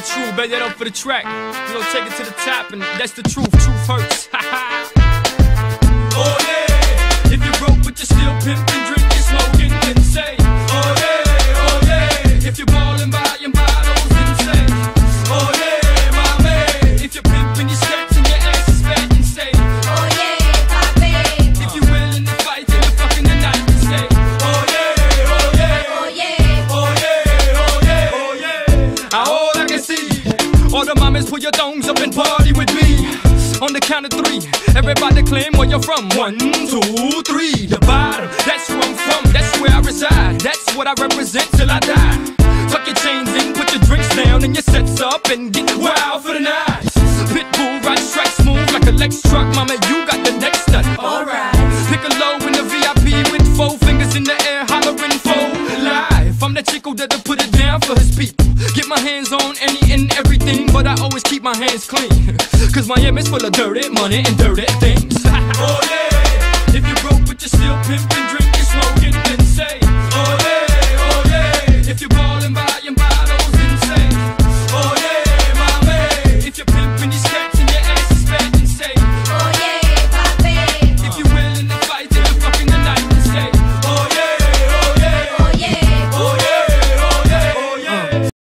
true, bet that up for the track. You know, take it to the top, and that's the truth. Truth hurts. Oh yeah, if you're broke but you're still pimping, drinking, smoking, then say, oh yeah, if you're ballin', buying bottles, then say, oh yeah, my man. If you're pimping your skirts and your ass is fat, then say, oh yeah, papi. If you're willing to fight till you're fucking the night, then say, oh yeah, oh yeah, oh yeah, oh yeah, oh yeah, oh yeah. All I can see, all the mamas, put your thongs up and party with me. On the count of three, everybody claim where you're from. 1, 2, 3, the bottom, that's where I'm from, that's where I reside, that's what I represent till I die. Tuck your chains in, put your drinks down and your sets up and get wild for the night. Pitbull, ride strike smooth like a Lex truck, mama, you got the next nut. Alright, pick a low in the VIP with 4 fingers in the air, hollering for life. I'm that chico that'll put it down for his people. Get my hands on any and everything, but I always keep my hands clean. Cause Miami's full of dirty money and dirty things.